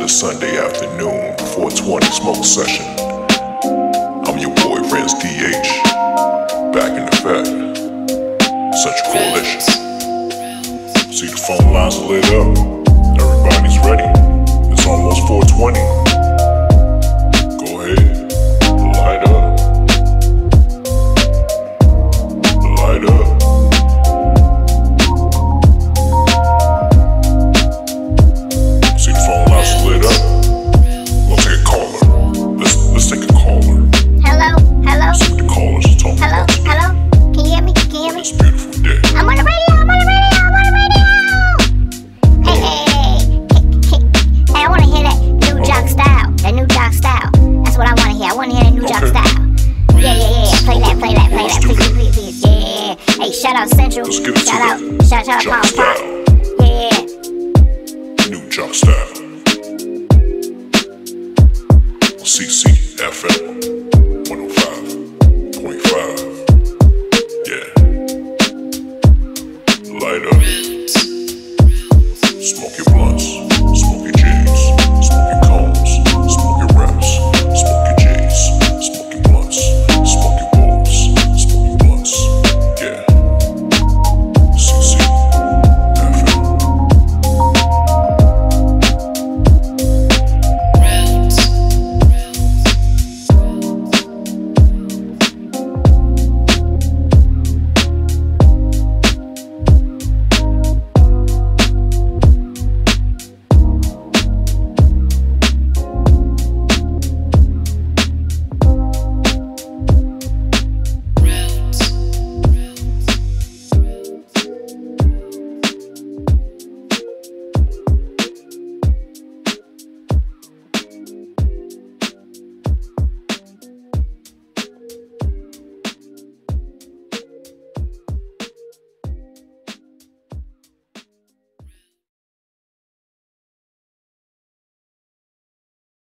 the Sunday afternoon 420 smoke session. I'm your boy Renz DH, back in effect. Central Coalition. See the phone lines are lit up. Everybody's ready. It's almost 420. Go ahead, light up. Light up. See the phone lines are lit up. We'll take a caller. Let's take a caller. Hello? See what the callers are talking Hello? about today. Hello? Can you hear me? Can you hear me? It's a beautiful day. I'm on the radio! Hey, I wanna hear that new jock style. That new jock style. That's what I wanna hear. I wanna hear that new jock Okay. style. Yeah. Play that. Please. Yeah. Hey, shout out Central. Let's get into Shout out the Paul.